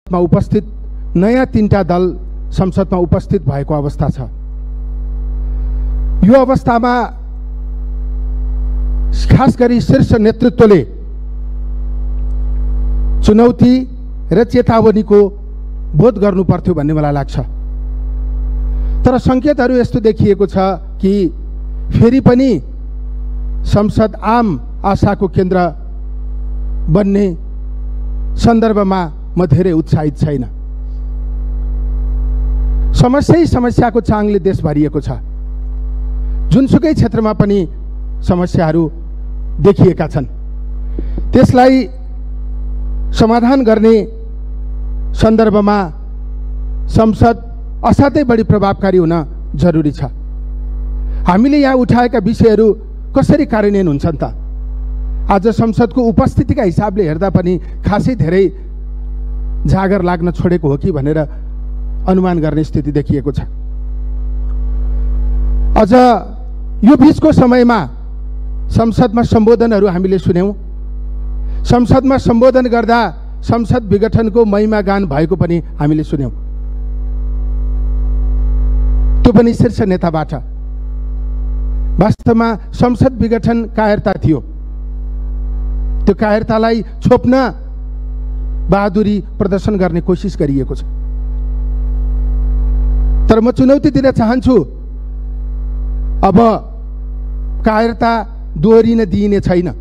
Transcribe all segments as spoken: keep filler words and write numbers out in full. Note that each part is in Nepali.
संसदमा उपस्थित नयाँ तीनटा दल संसदमा उपस्थित भएको अवस्था छ। यो अवस्थामा खास गरी शीर्ष नेतृत्वले चुनौती र चेतावनीको बोध गर्नु पर्थ्यो भन्ने मलाई लाग्छ। तर संकेतहरू यस्तो देखिएको छ कि फेरि पनि संसद आम आशाको केन्द्र बन्ने सन्दर्भमा म धेरै उत्साहित छैन। समस्यै समस्याको चाङले देश भरिएको छ। जुनसुकै क्षेत्रमा पनि समस्याहरू देखिएका छन्। त्यसलाई समाधान गर्ने सन्दर्भमा संसद असाध्यै बढी प्रभावकारी हुन जरुरी छ। हामीले यहाँ उठाएका विषयहरू कसरी कार्यान्वयन हुन्छन् त? आज संसदको उपस्थितिका हिसाबले हेर्दा पनि खासै धेरै जागर लाग्न छोडेको हो कि भनेर अनुमान गर्ने स्थिति देखिएको छ। अझ यो बीचको समयमा संसदमा सम्बोधनहरू हामीले सुन्यौं। संसदमा सम्बोधन गर्दा संसद विघटनको महिमा गान भएको पनि हामीले सुन्यौं। त्यो पनि शीर्ष नेताबाट। वास्तवमा संसद विघटन कायरता थियो। त्यो कायरतालाई छोप्न बहादुरी प्रदर्शन गर्ने कोसिस गरिएको छ। तर म चुनौती दिन चाहन्छु, अब कायरता दोहोरिन दिइने छैन।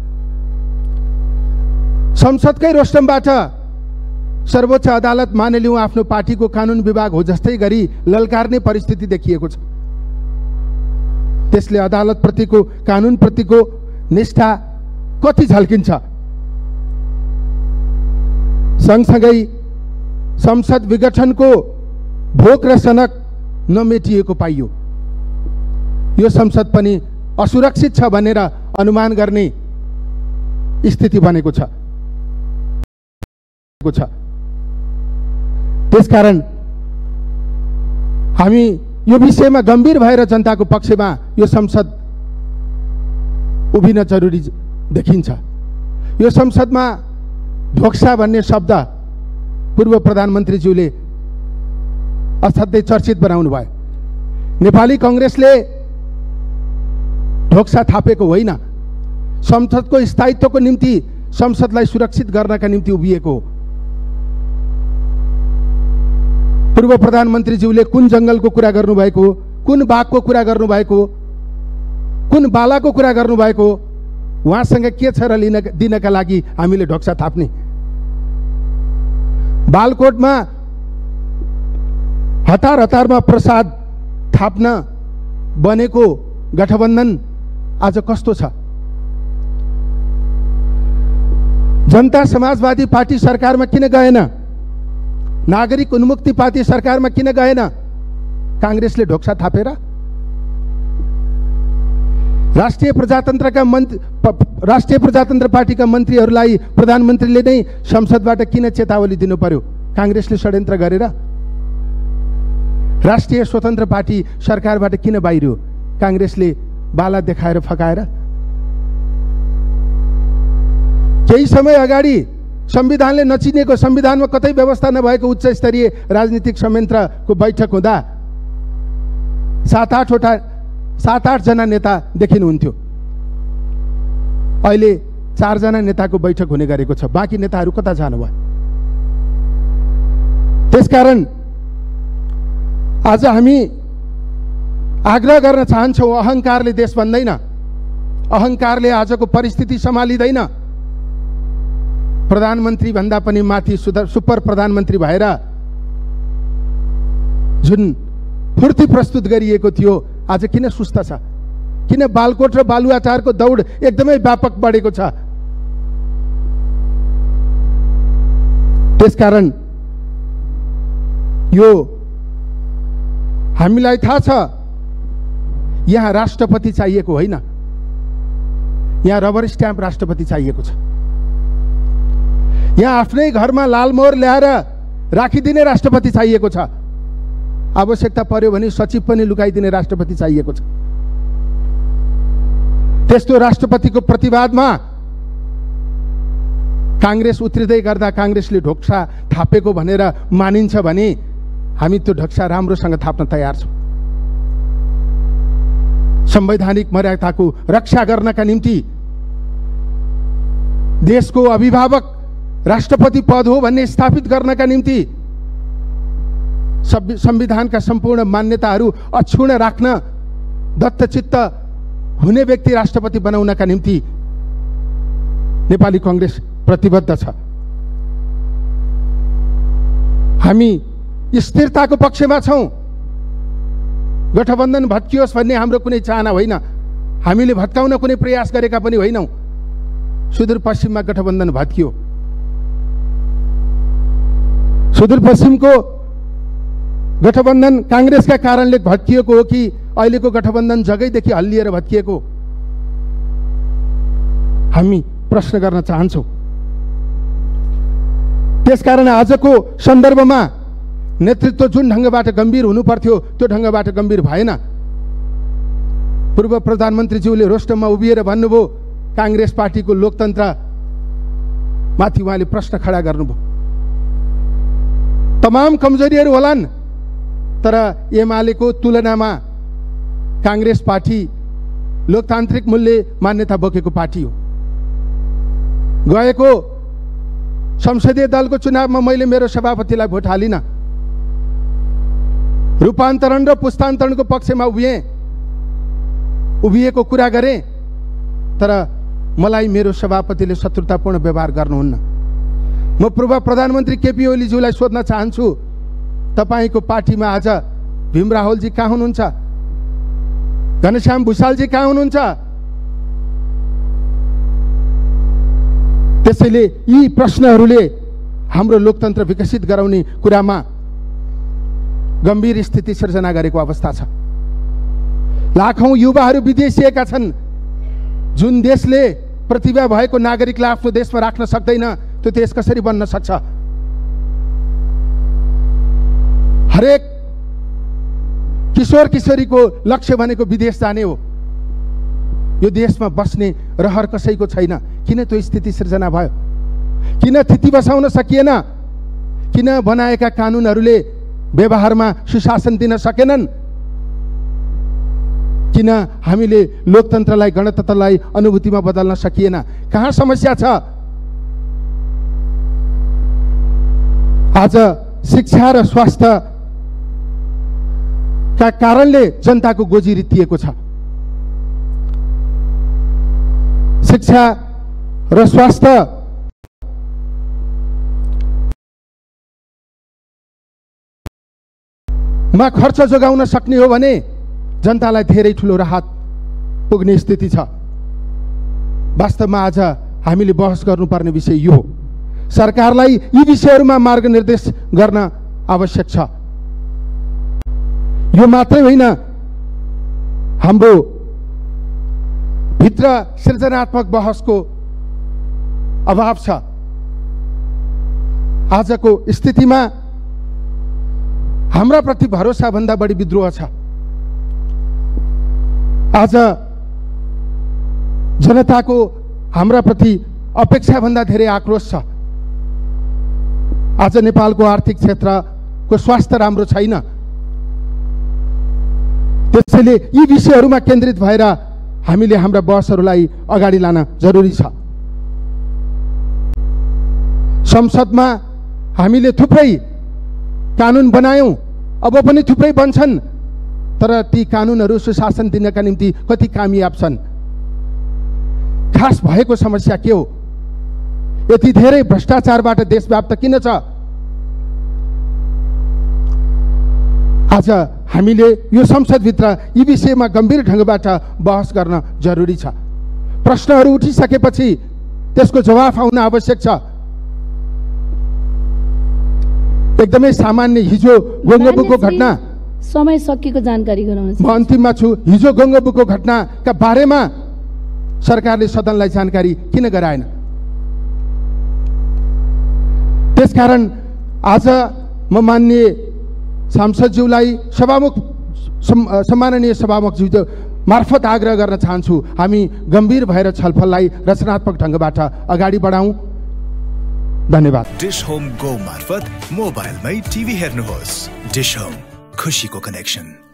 संसदकै रोस्टमबाट सर्वोच्च अदालत मानिलिउँ आफ्नो पार्टीको कानुन विभाग हो जस्तै गरी ललकार्ने परिस्थिति देखिएको छ। त्यसले अदालतप्रतिको कानुनप्रतिको निष्ठा कति झल्किन्छ। सँगसँगै संसद विघटनको भोक र सनक नमेटिएको पाइयो। यो संसद पनि असुरक्षित छ भनेर अनुमान गर्ने स्थिति बनेको छ। त्यसकारण हामी यो विषयमा गम्भीर भएर जनताको पक्षमा यो संसद उभिन जरुरी देखिन्छ। यो संसदमा ढोक्सा भन्ने शब्द पूर्व प्रधानमन्त्रीज्यूले असाध्यै चर्चित बनाउनु भयो। नेपाली कांग्रेसले ढोक्सा थापेको होइन, संसदको स्थायित्वको निम्ति संसदलाई सुरक्षित गर्नका निम्ति उभिएको हो। पूर्व प्रधानमन्त्रीज्यूले कुन जंगलको कुरा गर्नुभएको हो, कुन बाघको कुरा गर्नुभएको हो, कुन बालाको कुरा गर्नुभएको हो, उहाँसँग के छ र लिन दिनका लागि हामीले ढोक्सा थाप्ने? बालकोटमा हतार हतारमा प्रसाद थाप्न बनेको गठबन्धन आज कस्तो छ? जनता समाजवादी पार्टी सरकारमा किन गएन? नागरिक उन्मुक्ति पार्टी सरकारमा किन गएन? कांग्रेसले ढोक्सा थापेर? राष्ट्रिय प्रजातन्त्रका मन्त्री राष्ट्रिय प्रजातन्त्र पार्टीका मन्त्रीहरूलाई प्रधानमन्त्रीले नै संसदबाट किन चेतावनी दिनु पर्यो? कांग्रेसले षड्यन्त्र गरेर? राष्ट्रिय स्वतन्त्र पार्टी सरकारबाट किन बाहिरियो? कांग्रेसले बाला देखाएर फकाएर? केही समय अगाडि संविधानले नचिनेको, संविधानमा कतै व्यवस्था नभएको उच्च स्तरीय राजनीतिक संयन्त्रको बैठक हुँदा सात आठवटा सात आठ जना नेता देखिनुहुन्थ्यो। अहिले चारजना नेताको बैठक हुने गरेको छ। बाँकी नेताहरू कता जानुभयो? त्यसकारण आज हामी आग्रह गर्न चाहन्छौँ, अहंकारले देश बन्दैन, अहंकारले आजको परिस्थिति सम्हालिँदैन। प्रधानमन्त्री भन्दा पनि माथि सुपर प्रधानमन्त्री भएर जुन फुर्ती प्रस्तुत गरिएको थियो, आज किन सुस्त छ? किन बालकोट र बालुवाटारको दौड एकदमै व्यापक बढेको छ? त्यसकारण यो हामीलाई थाहा छ, यहाँ राष्ट्रपति चाहिएको होइन, यहाँ रबर स्ट्याम्प राष्ट्रपति चाहिएको छ। यहाँ आफ्नै घरमा लालमोहर ल्याएर राखिदिने राष्ट्रपति चाहिएको छ। आवश्यकता पर्यो भने सचिव पनि लुकाइदिने राष्ट्रपति चाहिएको छ। त्यस्तो राष्ट्रपतिको प्रतिवादमा काङ्ग्रेस उत्रिँदै गर्दा काङ्ग्रेसले ढोक्सा थापेको भनेर मानिन्छ भने हामी त्यो ढोक्सा राम्रोसँग थाप्न तयार छौँ। संवैधानिक मर्यादाको रक्षा गर्नका निम्ति, देशको अभिभावक राष्ट्रपति पद हो भन्ने स्थापित गर्नका निम्ति, संविधानका सम्पूर्ण मान्यताहरू अक्षुण्ण राख्न, दत्तचित्त हुने व्यक्ति राष्ट्रपति बनाउनका निम्ति नेपाली कांग्रेस प्रतिबद्ध छ। हामी स्थिरताको पक्षमा छौं। गठबन्धन भत्कियोस् भन्ने हाम्रो कुनै चाहना होइन। हामीले भत्काउन कुनै प्रयास गरेका पनि होइनौं। सुदूरपश्चिममा गठबन्धन भत्कियो। सुदूरपश्चिमको गठबन्धन कांग्रेसका कारणले भत्किएको हो कि अहिलेको गठबन्धन जगैदेखि हल्लिएर भत्किएको? हामी प्रश्न गर्न चाहन्छौं। त्यसकारण आजको सन्दर्भमा नेतृत्व जुन ढंगबाट गम्भीर हुनु पर्थ्यो त्यो ढंगबाट गम्भीर भएन। पूर्व प्रधानमन्त्रीज्यूले रोस्टममा उभिएर भन्नुभयो कांग्रेस पार्टीको लोकतन्त्र माथि उहाँले प्रश्न खडा गर्नुभयो। तमाम कमजोरीहरू होलान्, तर एमालेको तुलनामा कांग्रेस पार्टी लोकतान्त्रिक मूल्य मान्यता बोकेको पार्टी हो। गएको संसदीय दलको चुनावमा मैले मेरो सभापतिलाई भोट हालिन। रूपान्तरण र पुस्तान्तरणको पक्षमा उभिएँ, उभिएको कुरा गरेँ, तर मलाई मेरो सभापतिले शत्रुतापूर्ण व्यवहार गर्नुहुन्न। म पूर्व प्रधानमन्त्री केपी ओलीज्यूलाई सोध्न चाहन्छु, तपाईको पार्टीमा आज भीम रावलजी कहाँ हुनुहुन्छ? घनश्याम भुषालजी कहाँ हुनुहुन्छ? त्यसैले यी प्रश्नहरूले हाम्रो लोकतन्त्र विकसित गराउने कुरामा गम्भीर स्थिति सिर्जना गरेको अवस्था छ। लाखौं युवाहरू विदेशिएका छन्। जुन देशले प्रतिभा भएको नागरिकलाई आफ्नो देशमा राख्न सक्दैन त्यो देश कसरी बन्न सक्छ? हरेक किशोर किशोरीको लक्ष्य भनेको विदेश जाने हो। यो देशमा बस्ने रहर कसैको छैन। किन त्यो स्थिति सिर्जना भयो? किन थिति बसाउन सकिएन? किन बनाएका कानुनहरूले व्यवहारमा सुशासन दिन सकेनन्? किन हामीले लोकतन्त्रलाई गणतन्त्रलाई अनुभूतिमा बदल्न सकिएन? कहाँ समस्या छ? आज शिक्षा र स्वास्थ्य का कारणले जनताको गोजी रित्तिएको छ। शिक्षा र स्वास्थ्य मा खर्च जोगाउन सक्ने हो भने जनतालाई धेरै ठुलो राहत पुग्ने स्थिति छ। वास्तवमा आज हामीले बहस गर्नुपर्ने विषय यो हो। सरकारलाई यी विषयहरूमा मार्गनिर्देश गर्न आवश्यक छ। यो मात्रै होइन, हाम्रो भित्र सृजनात्मक बहसको अभाव छ। आजको स्थितिमा हाम्रा प्रति भरोसा भन्दा बढी विद्रोह छ। आज जनताको हाम्रा प्रति अपेक्षा भन्दा धेरै आक्रोश छ। आज नेपालको आर्थिक क्षेत्रको स्वास्थ्य राम्रो छैन। त्यसैले यी विषयहरूमा केन्द्रित भएर हामीले हाम्रा बहसहरूलाई अगाडि लान जरुरी छ। संसदमा हामीले थुप्रै कानुन बनायौं, अब पनि थुप्रै बन्छन्, तर ती कानुनहरू सुशासन दिनका निम्ति कति कामयाब छन्? खास भएको समस्या के हो? यति धेरै भ्रष्टाचारबाट देशव्याप्त किन छ? आज हामीले यो संसदभित्र यी विषयमा गम्भीर ढंगबाट बहस गर्न जरुरी छ। प्रश्नहरू उठिसकेपछि त्यसको जवाफ आउन आवश्यक छ। एकदमै सामान्य हिजो गंगबुको घटना, समय सकिएको जानकारी गराउन म अन्तिममा छु। हिजो गंगबुको घटनाका बारेमा सरकारले सदनलाई जानकारी किन गराएन? त्यसकारण आज म माननीय सांसदज्यूलाई सभामुख सम्माननीय सभामुखज्यू मार्फत आग्रह गर्न चाहन्छु, हामी गम्भीर भएर छलफललाई रचनात्मक ढंगबाट अगाडि बढाउँ। धन्यवाद। डिश होम गो मार्फत मोबाइलमै टिभी हेर्नुहोस्। डिश होम, खुसीको कनेक्सन।